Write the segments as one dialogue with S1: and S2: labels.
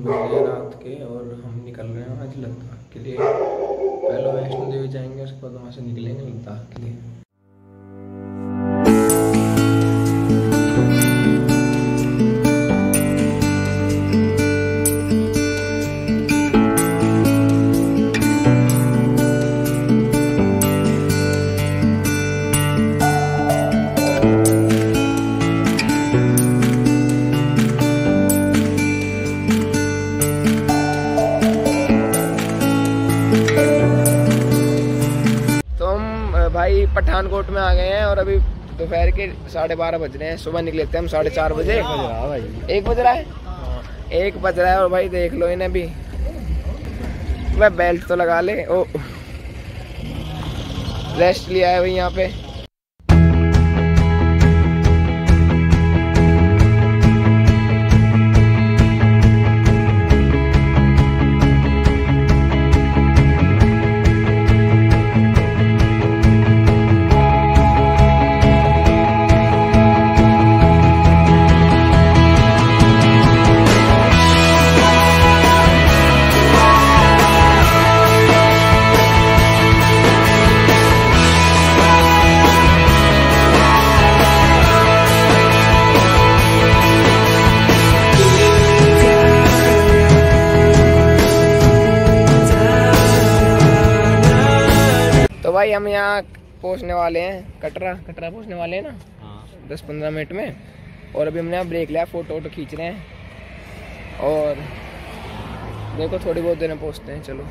S1: बज गए रात के और हम निकल रहे हैं आज लद्दाख के लिए। पहले वैष्णो देवी जाएंगे, उसके बाद वहाँ से निकलेंगे लद्दाख के लिए। भाई पठानकोट में आ गए हैं और अभी दोपहर के 12:30 बज रहे हैं। सुबह निकले थे हम 4:30 बजे। 1 बज रहा है, 1 बज रहा है। और भाई देख लो इन्हें भी, वह बेल्ट तो लगा ले। ओ रेस्ट लिया है भाई यहाँ पे। भाई हम यहाँ पहुँचने वाले हैं, कटरा पहुँचने वाले हैं ना। हाँ। 10-15 मिनट में। और अभी हमने यहाँ ब्रेक लिया, फोटो खींच रहे हैं और देखो थोड़ी बहुत देर में पहुँचते हैं। चलो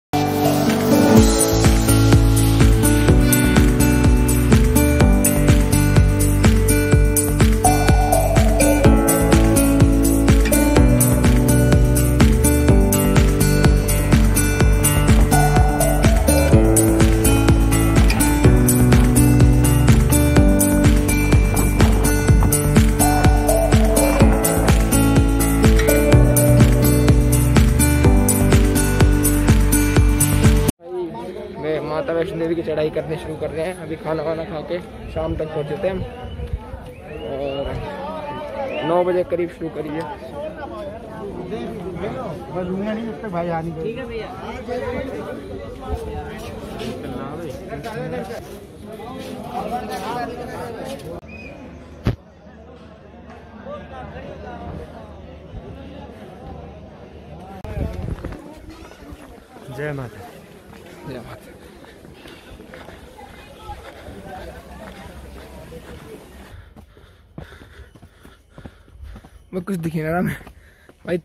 S1: माता वैष्णो देवी की चढ़ाई करने शुरू कर रहे हैं। अभी खाना वाना खा के शाम तक पहुँचे थे हम और 9 बजे करीब शुरू करिए।
S2: जय माता,
S1: जय माता। मैं कुछ दिखे ना मैं भाई।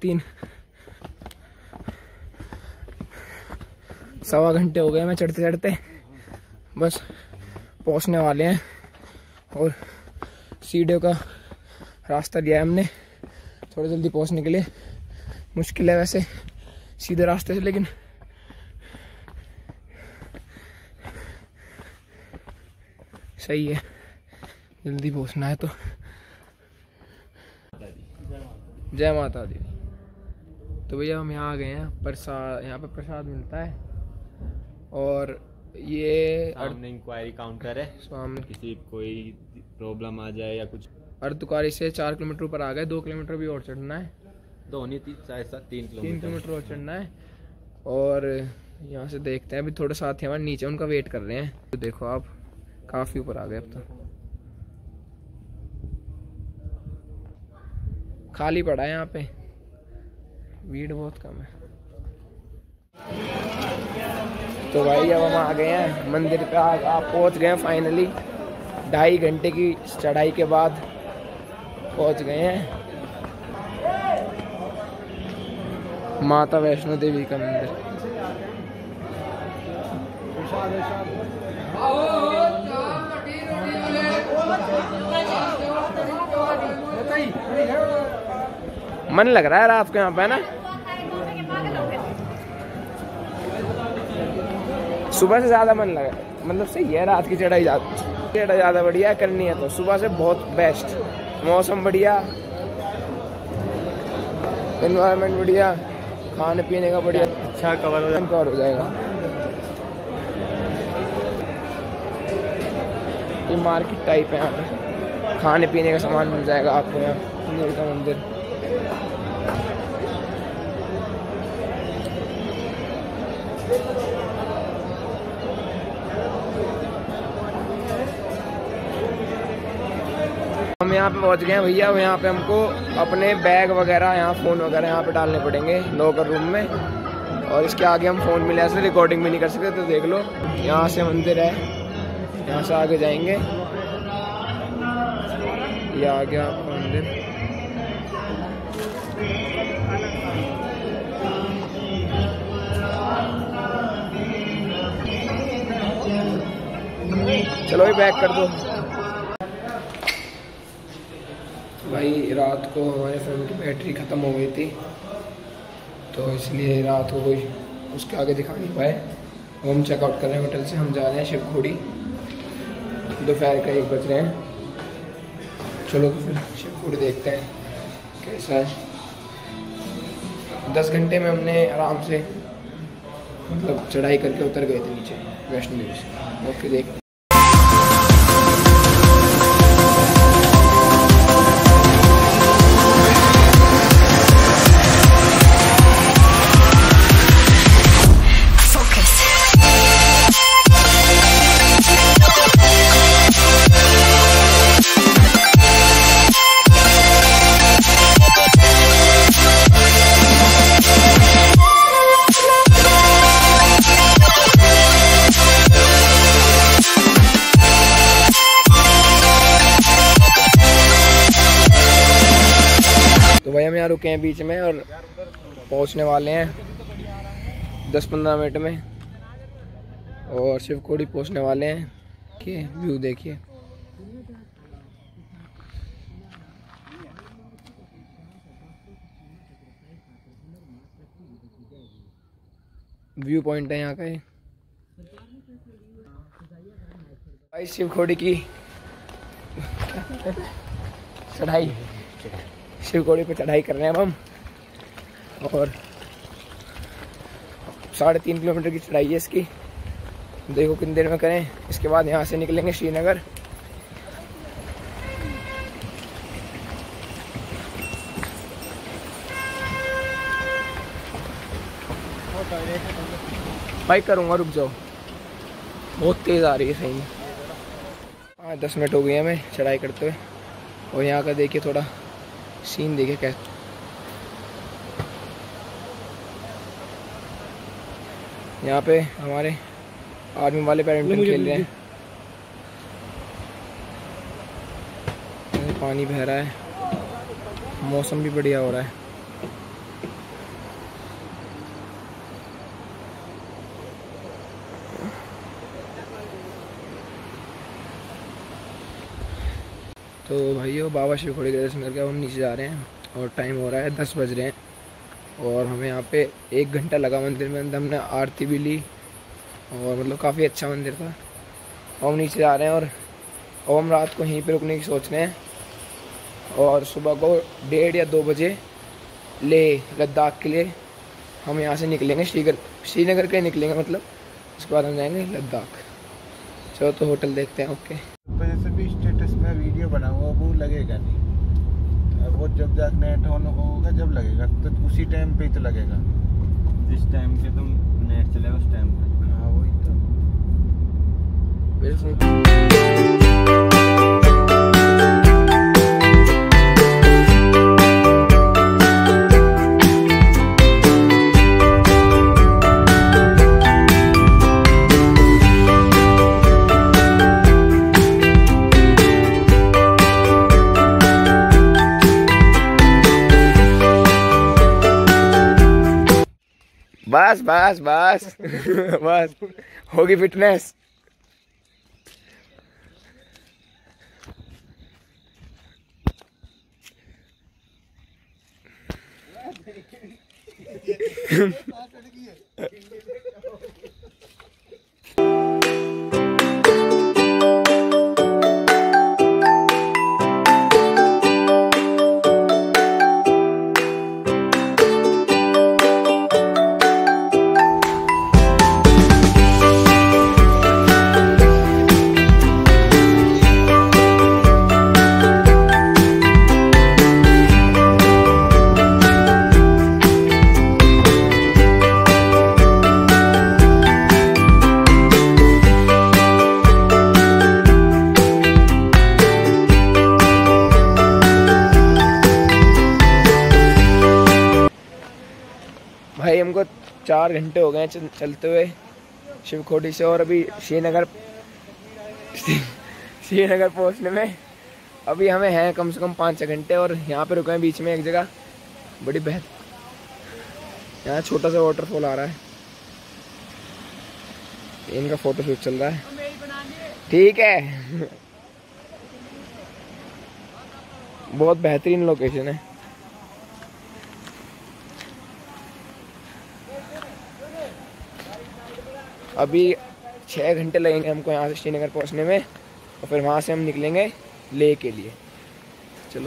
S1: 3-1.25 घंटे हो गए मैं चढ़ते चढ़ते, बस पहुंचने वाले हैं। और सीढ़ियों का रास्ता लिया है हमने थोड़ा जल्दी पहुंचने के लिए। मुश्किल है वैसे सीधे रास्ते से, लेकिन सही है, जल्दी पहुंचना है तो। जय माता दी। तो भैया हम यहाँ आ गए हैं। प्रसाद, यहाँ पे प्रसाद मिलता है और ये
S2: इंक्वायरी काउंटर है।
S1: सामने
S2: किसी कोई प्रॉब्लम आ जाए या कुछ।
S1: अर्धकुआरी से 4 किलोमीटर ऊपर आ गए। 2 किलोमीटर भी और चढ़ना है।
S2: 3
S1: किलोमीटर और चढ़ना है। और यहाँ से देखते हैं, अभी थोड़े साथ हमारे नीचे उनका वेट कर रहे हैं। तो देखो आप काफी ऊपर आ गए। अब तो खाली पड़ा है यहाँ पे, भीड़ बहुत कम है। तो भाई अब हम आ गए हैं मंदिर पे। आप पहुँच गए हैं फाइनली। 2.5 घंटे की चढ़ाई के बाद पहुँच गए हैं माता वैष्णो देवी का मंदिर। मन लग रहा है रात को यहाँ पे ना। सुबह से ज्यादा मन लगा, मतलब सही है। रात की चढ़ाई ज्यादा बढ़िया करनी है तो सुबह से बहुत बेस्ट। मौसम बढ़िया, एनवायरनमेंट बढ़िया, खाने पीने का बढ़िया, अच्छा कवर हो जाएगा। ये मार्केट टाइप है, यहाँ पे खाने पीने का सामान मिल जाएगा आपको। यहाँ का मंदिर यहाँ पे पहुँच गए हैं भैया। यहाँ पे हमको अपने बैग वगैरह, यहाँ फ़ोन वगैरह यहाँ पे डालने पड़ेंगे लॉकर रूम में। और इसके आगे हम फ़ोन में ऐसे रिकॉर्डिंग भी नहीं कर सकते। तो देख लो, यहाँ से मंदिर है, यहाँ से आगे जाएंगे, ये आ गया आपका मंदिर। चलो ये पैक कर दो भाई। रात को हमारे फ़ोन की बैटरी ख़त्म हो गई थी, तो इसलिए रात को कोई उसके आगे दिखा नहीं पाए। हम चेकआउट कर रहे हैं होटल से, हम जा रहे हैं शिवखोड़ी। दोपहर का 1 बज रहे हैं। चलो तो फिर शिवखोड़ी देखते हैं कैसा है। 10 घंटे में हमने आराम से मतलब चढ़ाई करके उतर गए थे नीचे वैष्णो देवी से। ओके देख भाई हम यहाँ रुके हैं बीच में और पहुँचने वाले हैं 10-15 मिनट में, और शिवखोड़ी पहुँचने वाले हैं। कि व्यू देखिए, व्यू पॉइंट है यहाँ का। भाई शिवखोड़ी की चढ़ाई, शिवखोड़ी पे चढ़ाई कर रहे हैं हम। और 3.5 किलोमीटर की चढ़ाई है इसकी। देखो कितनी देर में करें। इसके बाद यहाँ से निकलेंगे श्रीनगर। भाई करूँगा, रुक जाओ, बहुत तेज़ आ रही है सही में। 5-10 मिनट हो गए हमें चढ़ाई करते हुए। और यहाँ का देखिए थोड़ा सीन देखिए कैसे। यहाँ पे हमारे आर्मी वाले बैडमिंटन खेल रहे हैं। पानी बह रहा है, मौसम भी बढ़िया हो रहा है। तो भाइयों बाबा शिवखोड़ी के दर्शन करके हम नीचे जा रहे हैं और टाइम हो रहा है 10 बज रहे हैं। और हमें यहाँ पे 1 घंटा लगा मंदिर में। अंदर हमने आरती भी ली और मतलब काफ़ी अच्छा मंदिर था। हम नीचे जा रहे हैं और हम रात को यहीं पे रुकने की सोच रहे हैं। और सुबह को 1:30 या 2 बजे लद्दाख के लिए हम यहाँ से निकलेंगे। श्रीनगर के लिए निकलेंगे मतलब, उसके बाद हम जाएंगे लद्दाख। चलो तो होटल देखते हैं। ओके,
S3: तो जैसे भी स्टेटस में वीडियो बनाऊंगा वो लगेगा नहीं। अब वो जब जाकर नेट ऑन होगा जब लगेगा, तो उसी टाइम पे ही तो लगेगा।
S2: जिस टाइम पे तुम नेट चलेगा उस टाइम पे।
S3: हाँ वही तो।
S1: बस बस बस बस होगी फिटनेस। 4 घंटे हो गए चलते हुए शिवखोड़ी से, और अभी श्रीनगर पहुंचने में अभी हमें हैं कम से कम 5-6 घंटे। और यहाँ पे रुके हैं बीच में एक जगह, बड़ी यहाँ छोटा सा वाटरफॉल आ रहा है, इनका फोटोशूट चल रहा है। ठीक है बहुत बेहतरीन लोकेशन है। अभी 6 घंटे लगेंगे हमको यहाँ से श्रीनगर पहुँचने में, और फिर वहाँ से हम निकलेंगे लेह के लिए। चलो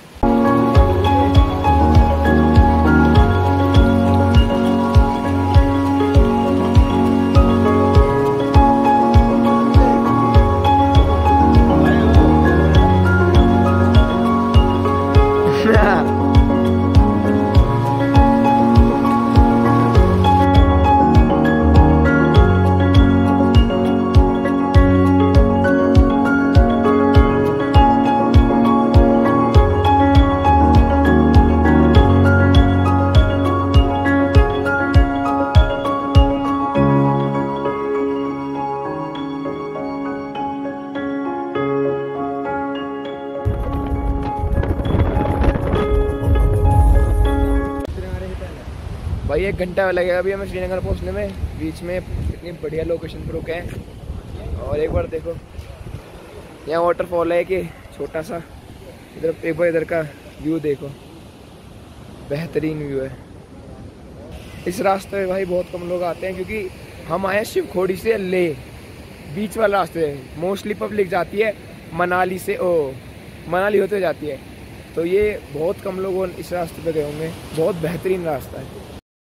S1: भाई 1 घंटा लगेगा अभी हमें श्रीनगर पहुंचने में। बीच में इतनी बढ़िया लोकेशन पर रुके हैं, और एक बार देखो यहाँ वाटरफॉल है कि छोटा सा, इधर एक बार इधर का व्यू देखो, बेहतरीन व्यू है। इस रास्ते में भाई बहुत कम लोग आते हैं, क्योंकि हम आए शिवखोड़ी से लेह, बीच वाला रास्ते है। मोस्टली पब्लिक जाती है मनाली से, मनाली होते जाती है, तो ये बहुत कम लोग इस रास्ते पे गए होंगे। बहुत बेहतरीन रास्ता है।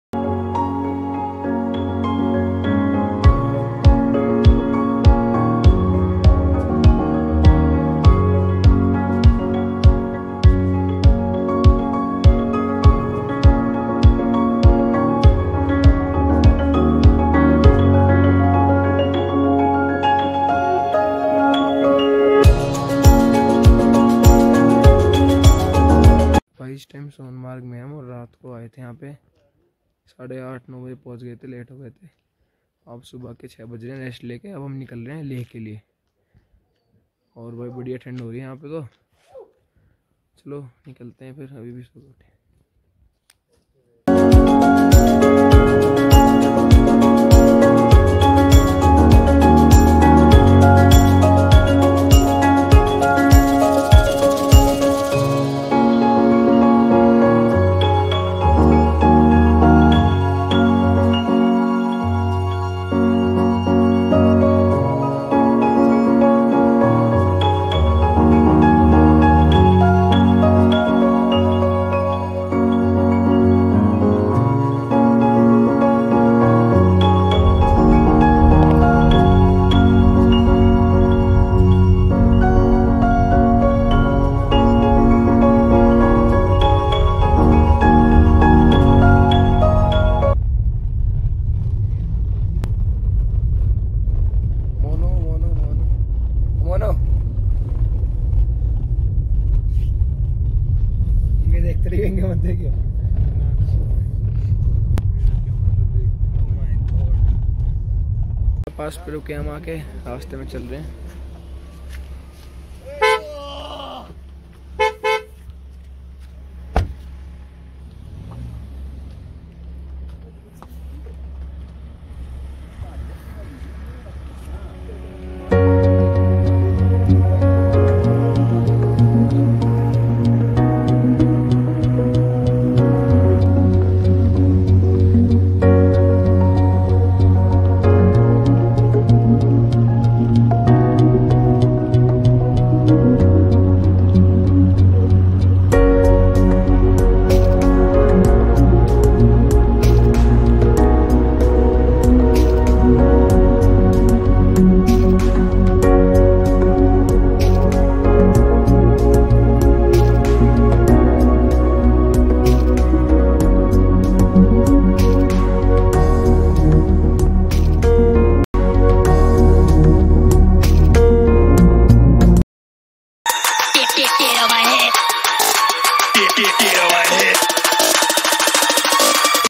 S1: इस टाइम सोनमार्ग में हम, और रात को आए थे यहाँ पे 8:30-9 बजे पहुँच गए थे, लेट हो गए थे। अब सुबह के 6 बज रहे हैं, रेस्ट लेके अब हम निकल रहे हैं लेह के लिए। और भाई बढ़िया ठंड हो रही है यहाँ पे, तो चलो निकलते हैं फिर। अभी भी सो बैठे। पास पे रुके हम आके, रास्ते में चल रहे हैं।